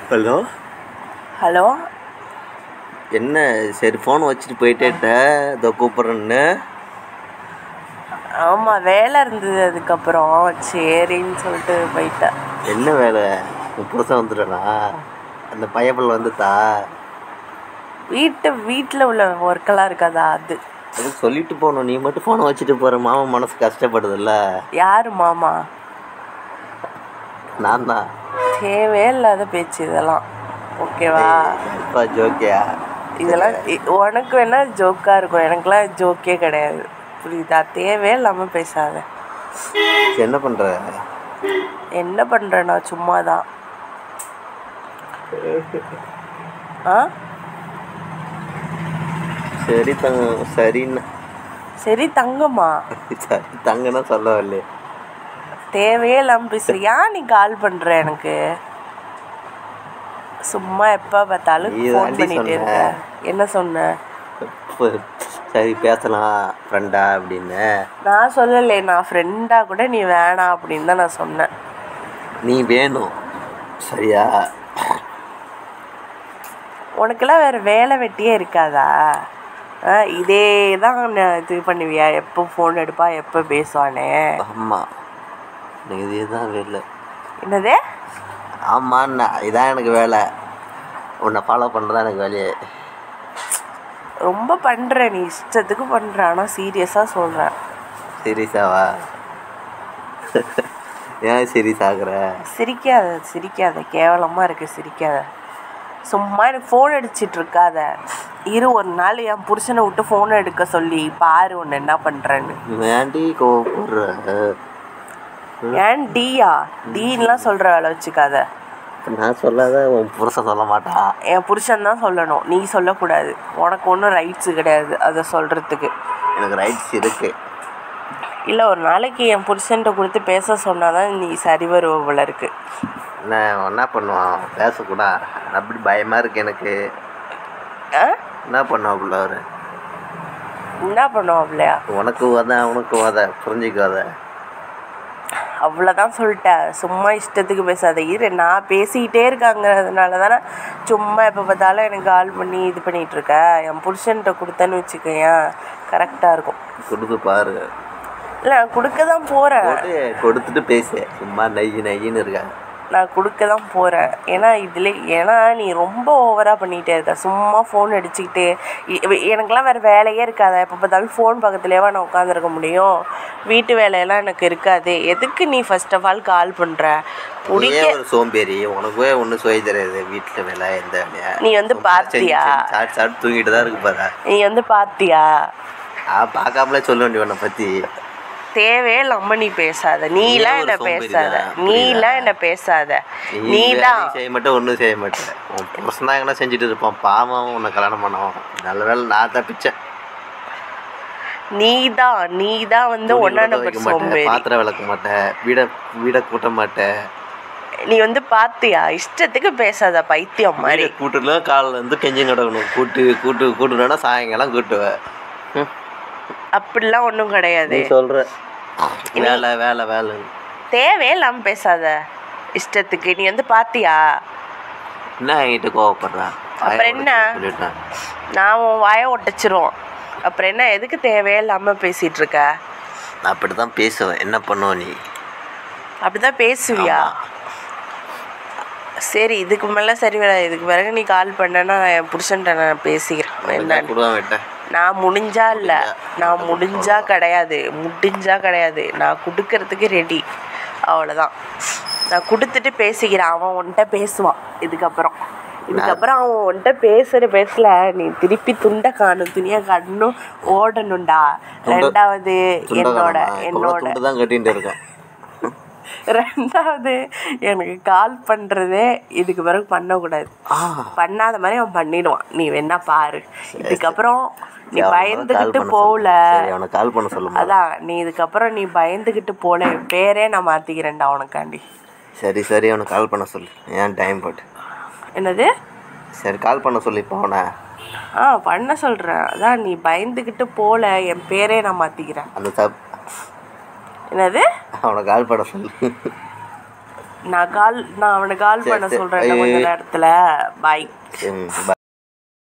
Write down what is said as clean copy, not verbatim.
Hello hello. என்ன சரி phone வச்சுட்டு போயிட்டேட்ட இதோ கூப்பிட்றேன்னு. ஆமாம், வேலை இருந்தது. அதுக்கப்புறம் சரின்னு சொல்லிட்டு போயிட்டேன். என்ன வேலை? புதுசாக வந்துட்டேனா? அந்த பையப்பில் வந்துட்டா? வீட்டில் உள்ள ஒர்க்கெல்லாம் இருக்காதா? அது சொல்லிட்டு போகணும். நீ மட்டும் ஃபோனை வச்சுட்டு போகிற. மாமா மனசு கஷ்டப்படுதில்ல. யார் மாமா? நான் தான். தேவையே இல்லாத பேச்சு இதெல்லாம். ஓகேவா? இப்போ ஜோக்கியா இதெல்லாம் உனக்கு வேணா ஜோக்காக இருக்கும், எனக்குலாம் ஜோக்கே கிடையாது. புரியுதா? தேவையே இல்லாமல் பேசாத. என்ன பண்ணுற? என்ன பண்ணுறேன்னா சும்மா தான். ஆ சரி சரிண்ணா. சரி தங்கம்மா. சரி தங்கன்னா சொல்லவில்லை. தேவையே இல்லாமல் பேசுறியா? நீ கால் பண்ணுற எனக்கு சும்மா எப்போ பார்த்தாலும் ஃபோன் பண்ணிகிட்டே இருக்க. என்ன சொன்ன? சரி பேசலாம் ஃப்ரெண்டா அப்படின்னு. நான் சொல்லலை. நான் ஃப்ரெண்டாக கூட நீ வேணாம் அப்படின்னு தான் நான் சொன்னேன். நீ வேணும் சரியா? உனக்கெல்லாம் வேறு வேலை வெட்டியே இருக்காதா? இதே தான் இது பண்ணுவியா? எப்போ ஃபோன் எடுப்பா, எப்போ பேசுவானே? ஆமாம், எனக்கு இதே தான் வேலை. என்னது? ஆமாண்ணா, இதான் எனக்கு வேலை. உன்னை ஃபாலோ பண்ணுறதா எனக்கு வேலையே. ரொம்ப பண்ணுற நீ, இஷ்டத்துக்கு பண்ணுற. ஆனால் சீரியஸாக சொல்கிறேன். சீரியஸாவா? ஏன் சீரியஸ் ஆகுற? சிரிக்காத, கேவலமாக இருக்குது. சிரிக்காத. சும்மா எனக்கு ஃபோன் அடிச்சிட்டு இருக்காத. ஒரு நாள் என் புருஷனை விட்டு ஃபோனை எடுக்க சொல்லி பாரு ஒன்று என்ன பண்ணுறேன்னு. ஏன்டி கோவப்படுற? ஏன் டீயா? டீன்லாம் சொல்கிற வேலை வச்சுக்காத. நான் சொல்லாத உன் புருஷன் சொல்ல மாட்டான். என் புருஷன் தான் சொல்லணும், நீ சொல்லக்கூடாது. உனக்கு ஒன்றும் ரைட்ஸு கிடையாது அதை சொல்கிறதுக்கு. எனக்கு ரைட்ஸ் இருக்கு. இல்லை, ஒரு நாளைக்கு என் புருஷன்கிட்ட கொடுத்து பேச சொன்னால் தான் நீ சரி வருவ போல இருக்கு. என்ன பண்ணுவான்? பேசக்கூடா? அப்படி பயமாக இருக்கு எனக்கு. என்ன பண்ணுவாப்புல அவர்? என்ன பண்ணுவாப்லையா? உனக்கு வாத புரிஞ்சிக்காத. அவ்வளோதான் சொல்லிட்டேன். சும்மா இஷ்டத்துக்கு பேசாத. நான் பேசிக்கிட்டே இருக்காங்கிறதுனால தானே சும்மா எப்போ பார்த்தாலும் எனக்கு கால் பண்ணி இது பண்ணிகிட்ருக்க. என் புருஷன்கிட்ட கொடுத்தேன்னு வச்சுக்கேன், கரெக்டாக இருக்கும். கொடுத்து பாரு. இல்லை, நான் கொடுக்க தான் போகிறேன். கொடுத்துட்டு பேசு. சும்மா நையின்னு இருக்க. நான் கொடுக்க தான் போகிறேன். ஏன்னா நீ ரொம்ப ஓவராக பண்ணிகிட்டே இருக்க. சும்மா ஃபோன் அடிச்சுக்கிட்டு எனக்கெல்லாம் வேறு வேலையே இருக்காதா? எப்போ பார்த்தாலும் ஃபோன் பக்கத்துலேயேவா நான் உட்காந்துருக்க முடியும்? வீட்டு வேலையெல்லாம் எனக்கு இருக்காது. எதுக்கு நீ ஃபர்ஸ்ட் ஆஃப் ஆல் கால் பண்ணுற? பிடிக்க ஒரு சோம்பேறி. உனக்கு ஒன்றும் சுய தெரியாது. வீட்டில் வேலை எந்த வேலையா? நீ பார்த்தியா? சாப்பிட்டு தூங்கிட்டு தான் இருக்கு பாரு. நீ பார்த்தியா? பார்க்காமலே சொல்ல வேண்டிய உன்னை பற்றி. தேவையே இல்லாம நீ பேசாத. நீலாம் என்ன பேசாத. நீதான் செய்ய மாட்டேன், ஒன்றும் செய்ய மாட்டேன். உன் புருஷன் தான் எங்கன்னா செஞ்சுட்டு இருப்பான். பாவம், உன்னை கல்யாணம் பண்ணவன். நல்ல வேலை நான் தப்பிச்சேன். நீதான் வந்து ஒன்னா நம்பர் சோம்பேறி. பாத்திரம் விளக்க மாட்டேன், வீட கூட்ட மாட்டேன். நீ பார்த்தியா? இஷ்டத்துக்கு பேசாத, பைத்தியம் மாதிரி. கூட்டுல காலில் இருந்து கெஞ்சி நடக்கணும். கூட்டுனா சாயங்காலம் கூட்டுவேன். அப்படிலாம் ஒன்றும் கிடையாது. சொல்ற வேலை தேவையே இல்லாமல் பேசாத இஷ்டத்துக்கு. நீ பார்த்தியா? என்ன என்கிட்ட கோவப்படுறா? அப்புறம் என்ன? நான் உன் வாயை ஒட்டச்சிருவோம். அப்புறம் என்ன? எதுக்கு தேவையே இல்லாமல் பேசிகிட்டு இருக்க? நான் அப்படி தான் பேசுவேன். என்ன பண்ணுவோம் நீ? அப்படி தான் பேசுவியா? சரி, இதுக்கு மேலே சரி வராது. இதுக்கு பிறகு நீ கால் பண்ணேன்னா என் புருஷன்ட்ட நான் பேசிக்கிறேன். என்ன? நான் முடிஞ்சா கிடையாது. நான் கொடுக்கறதுக்கு ரெடி. அவ்வளோதான். நான் கொடுத்துட்டு பேசிக்கிறேன். அவன் உன்கிட்ட பேசுவான். இதுக்கப்புறம் அவன் உன்கிட்ட பேசல நீ திருப்பி துண்டை காணும், துணியை காட்டணும், ஓடணும்டா. ரெண்டாவது என்னோட தான் கட்டிட்டு இருக்கேன். ரெண்டாவது எனக்கு கால் பண்ணுறதே இதுக்கு பிறகு பண்ணக்கூடாது. பண்ணாத மாதிரி அவன் பண்ணிடுவான். நீ வேணா பாரு. இதுக்கப்புறம் நீ பயந்துக்கிட்டு போகல. கால் பண்ண சொல்லுங்க. அதான் நீ இதுக்கப்புறம் நீ பயந்துக்கிட்டு போகல, என் பேரே நான் மாற்றிக்கிறேன்டா உனக்காண்டி. சரி அவனுக்கு கால் பண்ண சொல்லு. ஏன் டைம் போட்டு? என்னது? சரி கால் பண்ண சொல்லி இப்போ அவனை. பண்ண சொல்கிறேன். அதான் நீ பயந்துக்கிட்டு போகல, என் பேரே நான் மாற்றிக்கிறேன். அந்த என்னது? அவனை கால் பண்ண சொல்லு. நான் அவனுக்கு கால் பண்ண சொல்கிறேன் கொஞ்ச நேரத்தில். பாய்.